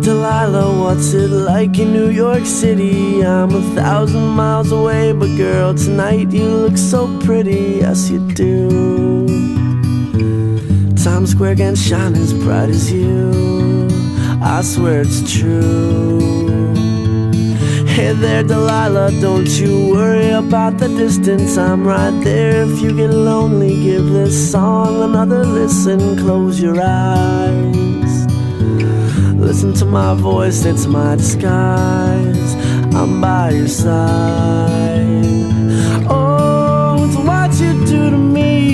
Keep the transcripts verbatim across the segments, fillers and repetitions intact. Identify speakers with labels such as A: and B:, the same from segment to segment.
A: Delilah, what's it like in New York City? I'm a thousand miles away, but girl, tonight you look so pretty. Yes, you do. Times Square can't shine as bright as you. I swear it's true. Hey there, Delilah, don't you worry about the distance. I'm right there if you get lonely. Give this song another listen. Close your eyes. Listen to my voice, it's my disguise. I'm by your side. Oh, it's what you do to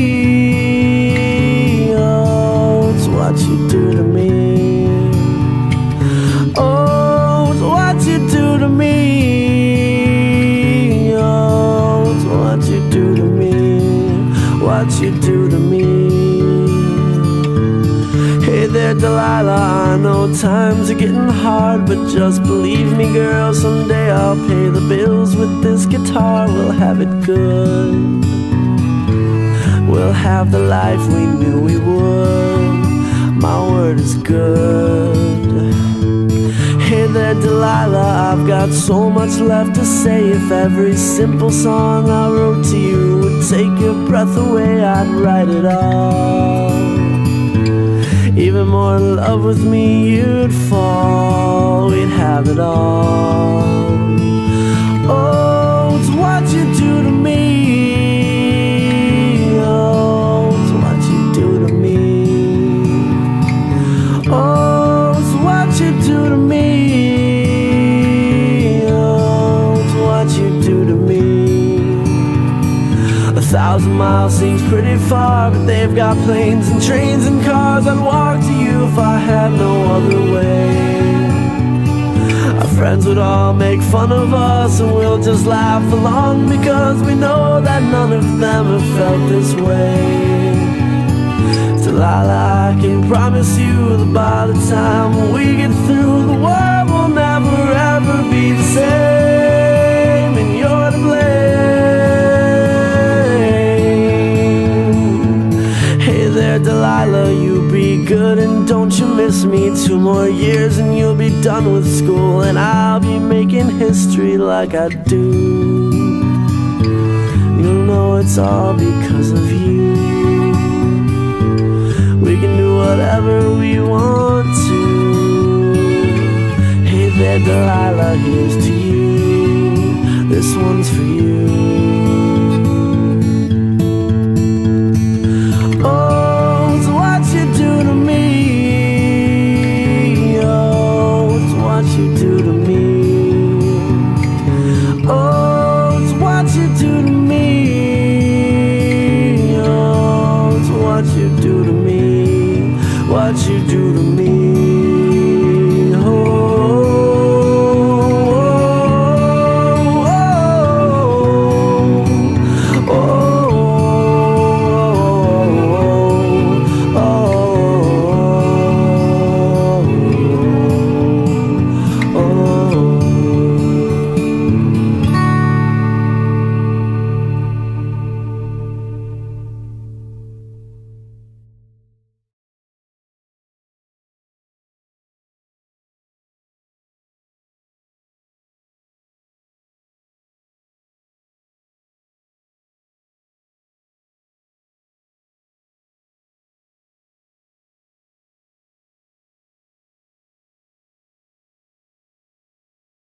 A: me. Oh, it's what you do to me. Oh, it's what you do to me. Oh, it's what you do to me. What you do to me. Hey there, Delilah, I know times are getting hard, but just believe me, girl, someday I'll pay the bills with this guitar. We'll have it good. We'll have the life we knew we would. My word is good. Hey there, Delilah, I've got so much left to say. If every simple song I wrote to you would take your breath away, I'd write it all. Even more in love with me you'd fall. We'd have it all. Oh, it's what you do to me. Oh, it's what you do to me. Oh, it's what you do to me. Oh, it's what you do to me. A thousand miles seems pretty far, but they've got planes and trains and cars. I'd walk to you if I had no other way. Our friends would all make fun of us, and we'll just laugh along, because we know that none of them have felt this way. Delilah, I can promise you that by the time we get through, the world will never ever be the same, and you're to blame. Delilah, you be good and don't you miss me. Two more years and you'll be done with school, and I'll be making history like I do. You'll know it's all because of you. We can do whatever we want to. Hey there, Delilah, here's to you. This one's for you. What you do